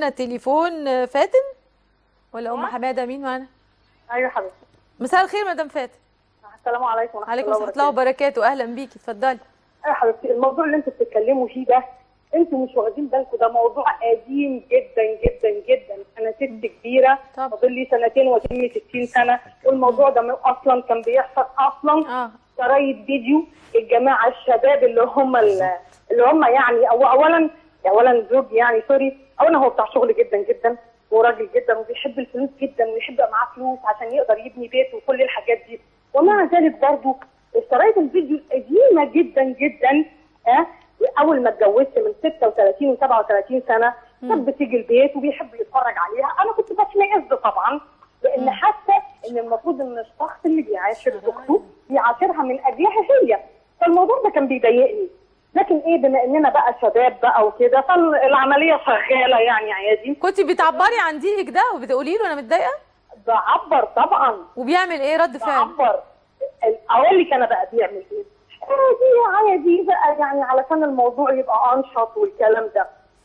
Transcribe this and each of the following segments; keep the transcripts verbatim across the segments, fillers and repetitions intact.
معانا تليفون فاتن ولا ام حماده؟ مين معانا؟ ايوه حبيبتي. مساء الخير مدام فاتن. السلام عليكم ورحمه الله وبركاته. وعليكم وبركاته. اهلا بيكي، اتفضلي. ايوه حبيبتي، الموضوع اللي انتوا بتتكلموا فيه ده انتوا مش واخدين بالكم، ده موضوع قديم جدا جدا جدا. انا ست كبيره، فاضل لي سنتين واتم ستين سنه، والموضوع ده اصلا كان بيحصل اصلا اه شرايط فيديو. الجماعه الشباب اللي هم اللي هم يعني أو اولا اولا زوج يعني سوري، اولا هو بتاع شغل جدا جدا وراجل جدا وبيحب الفلوس جدا ويحب يبقى معاه فلوس عشان يقدر يبني بيت وكل الحاجات دي، ومع ذلك برضه شرايط الفيديو القديمه جدا جدا. ها اول ما اتجوزت من ستة وثلاثين وسبعة وثلاثين سنه كانت بتيجي البيت وبيحب يتفرج عليها. انا كنت بتميز طبعا لان حاسه ان المفروض ان الشخص اللي بيعاشر زوجته بيعاشرها من اجلها هي، فالموضوع ده كان بيضايقني. لكن ايه، بما اننا بقى شباب بقى وكده فالعمليه شغاله يعني عادي. كنتي بتعبري عن ضيقك ده وبتقولي له انا متضايقه؟ بعبر طبعا. وبيعمل ايه رد فعل؟ بعبر. اقول لك انا بقى بيعمل ايه؟ عادي عادي بقى يعني علشان الموضوع يبقى انشط والكلام ده.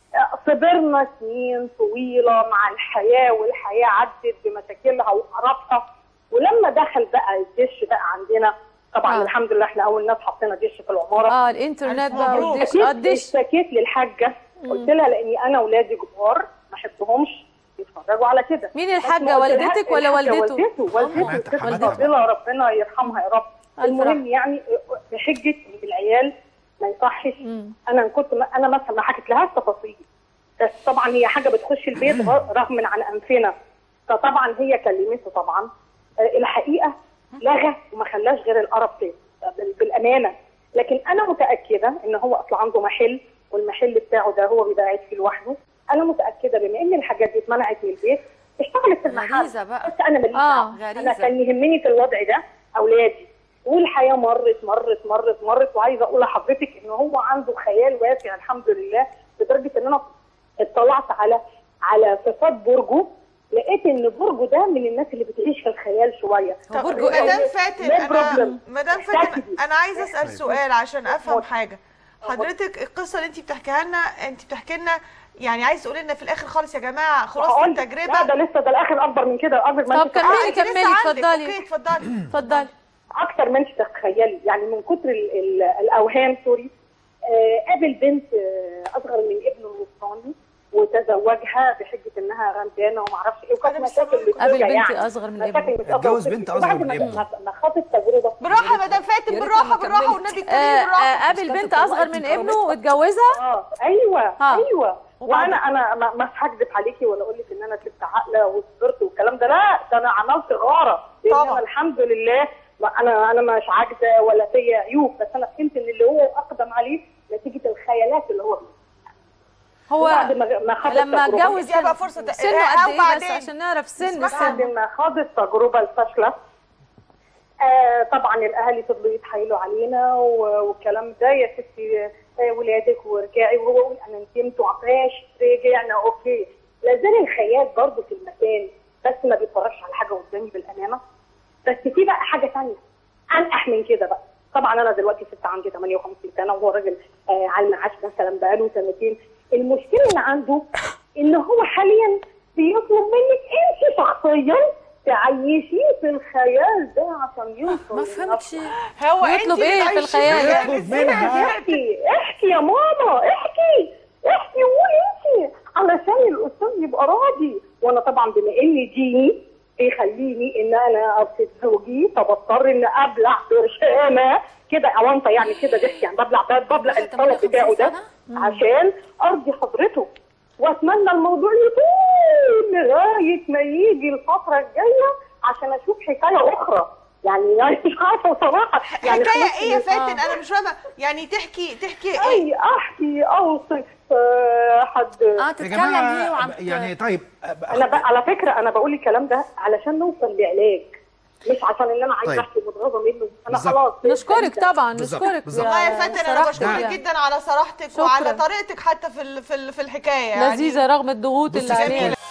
صبرنا سنين طويله مع الحياه، والحياه عدت بمشاكلها وقرفها، ولما دخل بقى الدش بقى عندنا طبعا آه. الحمد لله احنا اول ناس حطينا دش في العماره. اه الانترنت بقى والدش. اه الدش. اشتكيت للحاجه قلت لها لاني انا اولادي كبار ما احبهمش يتفرجوا على كده. مين الحاجه، والدتك ولا والدته؟ والدته والدته فضيله ربنا يرحمها يا رب. المهم يعني بحجه العيال ما يصحش. انا كنت انا مثلا ما حكيت لهاش تفاصيل، بس طبعا هي حاجه بتخش البيت رغم عن انفنا، فطبعا هي كلمته طبعا. الحقيقه لغى وما خلاش غير القرف تاني بالامانه. لكن انا متاكده ان هو اصلا عنده محل، والمحل بتاعه ده هو بيبقى قاعد فيه لوحده. انا متاكده بما ان الحاجات دي اتمنعت من البيت اشتغلت في المحل. غريزه بقى. بس انا ماليش اه انا كان يهمني في الوضع ده اولادي، والحياه مرت مرت مرت مرت. وعايزه اقول لحضرتك ان هو عنده خيال واسع الحمد لله، لدرجه ان انا اطلعت على على صفات برجه، لقيت ان برجه ده من الناس اللي بتعيش في الخيال شويه. طب مدام فاتن انا مدام فاتن انا عايزه اسال سؤال عشان افهم حاجه. حضرتك القصه اللي انت بتحكيها لنا، انت بتحكي لنا يعني عايز تقولي لنا في الاخر خالص يا جماعه خلاص التجربه؟ لا ده لسه، ده الاخر اكبر من كده، اكبر من طب كملي كملي اتفضلي. اوكي اتفضلي اتفضلي. اكتر من انت تتخيلي يعني من كتر ال ال الاوهام سوري. آه قابل بنت آه اصغر من ابنه الوسطاني وتزوجها بحجه انها غلبانه وما اعرفش ايه، وكانت مشاكل قابل بنت يعني اصغر من ابنه. اتجوز بنت اصغر من ابنه. ما خاض التجربه. بالراحه يا مدام فاتن، بالراحه بالراحه والنبي الكريم بالراحه. قابل بنت اصغر من ابنه واتجوزها؟ اه ايوه ها. ايوه. وانا انا ما هكذب عليكي ولا اقول لك ان انا كنت عاقله وصبرت والكلام ده، لا ده انا عملت غاره. طبعا الحمد لله انا انا مش عاجزه ولا فيا عيوب، بس انا فهمت ان اللي هو اقدم عليه نتيجه الخيالات اللي هو هو بعد ما خد لما اتجوز يبقى فرصه سنه قد ايه بس عشان نعرف سن بعد ما خد التجربه الفاشله. آه طبعا الاهالي فضلوا يتحايلوا علينا والكلام ده، يا ستي آه ولادك وارجعي، وهو يقول انا ندمت وعطاش رجعنا اوكي. لا زال الخيال برضه في المكان، بس ما بيتفرجش على حاجه قدامي بالامانه. بس في بقى حاجه ثانيه انقح من كده بقى. طبعا انا دلوقتي ست عندي ثمانية وخمسين سنه وهو راجل آه على المعاش مثلا بقاله سنتين. المشكله اللي عنده ان هو حاليا بيطلب منك انت شخصيا تعيشيه في الخيال ده عشان يوصل. ما فهمتش هو يطلب ايه في الخيال يعني؟ يطلب منها احكي احكي يا ماما، احكي احكي قولي انت علشان الاستاذ يبقى راضي. وانا طبعا بما اني ديني بيخليني ان انا ابسط زوجي، فبضطر ان ابلع برشامه كده اوانطه يعني كده ضحك يعني ببلع ببلع الطلب بتاعه ده عشان ارضي حضرته. واتمنى الموضوع يطول لغايه ما يجي الفتره الجايه عشان اشوف حكايه اخرى. يعني يعني مش عارفه بصراحه يعني حكايه ايه يا فاتن؟ انا مش فاهمه يعني تحكي تحكي ايه؟ اي احكي اوصف حد اه تتكلم ايه وعم يعني طيب انا على فكره انا بقول الكلام ده علشان نوصل لعلاج، مش عشان ان انا عايزه احكي متغاظه منه. انا خلاص نشكرك طبعا نشكرك والله يا فاتن. انا بشكرك جدا على صراحتك وعلى طريقتك حتى في في الحكايه يعني لذيذه رغم الضغوط اللي عليها.